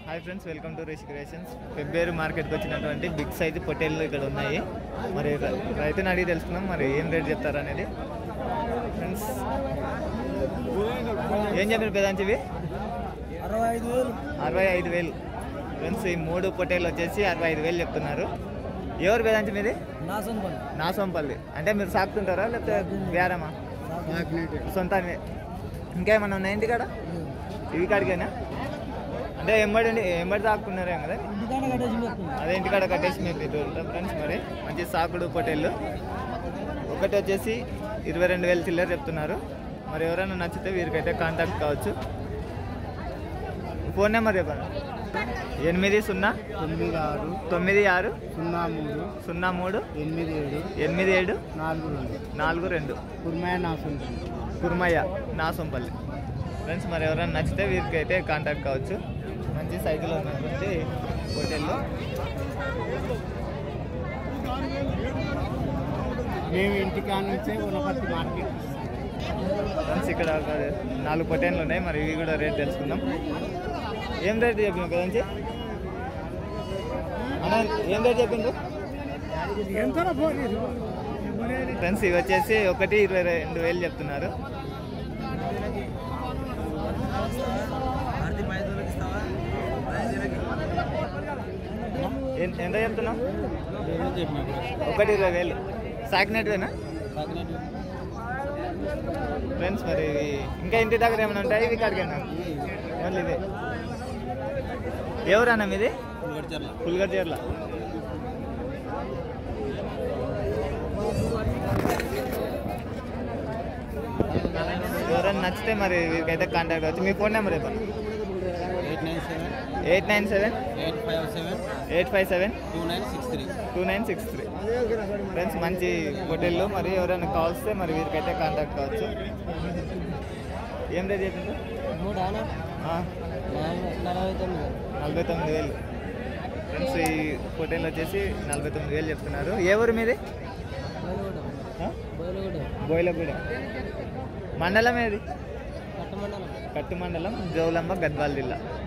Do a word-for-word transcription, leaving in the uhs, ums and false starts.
Hi friends, welcome to Rishi creations. February మార్కెట్కి వచ్చినటువంటి big size పొట్టేళ్ళు ఇక్కడ ఉన్నాయి. మరి రైతుని అడిగి తెలుసుకున్నాం మరి ఏం రేట్ చెప్తారు అనేది. ఫ్రెండ్స్ ఏం చెప్పారు పెదాంచి ఇవి? అరవై ఐదు వేలు అరవై ఐదు వేలు ఫ్రెండ్స్. ఈ మూడు పొట్టేళ్ళు వచ్చేసి అరవై ఐదు వేలు చెప్తున్నారు. ఎవరు పెదాంచి మీది? నాసంపల్లి. నాసంపల్లి అంటే మీరు సాకుతుంటారా లేకపోతే బేరమా? సొంతాన్ని. ఇంకేమన్నా ఉన్నాయి ఇంటికాడ? ఇవి కాడికైనా అంటే ఎంబడి ఎంబడి తాకుతున్నారే కదా, అదే ఇంటికాడ కట్టేసి మీరు ఇటు ఫ్రెండ్స్. మరి మంచి సాకుడు పొట్టేళ్ళు ఒకటి వచ్చేసి ఇరవై రెండు వేలు చిల్లర చెప్తున్నారు. మరి ఎవరైనా నచ్చితే వీరికైతే కాంటాక్ట్ కావచ్చు. ఫోన్ నెంబర్ చెప్పండి. ఎనిమిది సున్నా తొమ్మిది ఆరు తొమ్మిది ఆరు సున్నా మూడు సున్నా మూడు ఎనిమిది ఏడు ఎనిమిది ఏడు నాలుగు రెండు నాలుగు రెండు కుర్మయ్య నాసంపల్లి. కుర్మయ్య నాసంపల్లి ఫ్రెండ్స్. మరి ఎవరైనా నచ్చితే వీరికైతే కాంటాక్ట్ కావచ్చు. మంచి సైజులో ఉన్నటువంటి హోటల్లో మేము ఇంటికా నుంచే ఉన్నపర్తి మార్కెట్ ఫ్రెండ్స్. ఇక్కడ ఒక నాలుగు పొటేన్లు ఉన్నాయి. మరి ఇవి కూడా రేట్ తెలుసుకుందాం. ఏం రేట్ చెప్పిన కదండి అన్న? ఏం రేట్ చెప్పిండ్రు ఫ్రెండ్స్? ఇవి వచ్చేసి ఒకటి ఇరవై రెండు వేలు చెప్తున్నారు. ఎంత చెప్తున్నాం? ఒకటి ఇరవై వేలు సాకినట్టువేనా ఫ్రెండ్స్? మరి ఇంకా ఇంటి దగ్గర ఏమైనా ఉంటాయి? ఇవి కాడికైనా మళ్ళీ ఇదే. ఎవరన్నా మీది? పుల్గడ్జర్ల. ఎవరైనా నచ్చితే మరి వీరికైతే కాంటాక్ట్ అవచ్చు. మీ ఫోన్ నెంబర్ చెప్పండి. Eight nine seven eight nine seven eight five seven eight five seven two nine six three two nine six three friends. మంచి హోటల్లో మరి ఎవరైనా కావస్తే మరి వీరికైతే కాంటాక్ట్ కావచ్చు. ఏం రేట్ చెప్పింది? మూడు నలభై తొమ్మిది నలభై తొమ్మిది వేలు ఫ్రెండ్స్. ఈ హోటల్ వచ్చేసి నలభై తొమ్మిది వేలు చెప్తున్నారు. ఏ ఊరు మీది? బోయిలగూడ. మండలం ఏది? కట్టు మండలం కట్టు మండలం, జోగులాంబ, గద్వాల జిల్లా.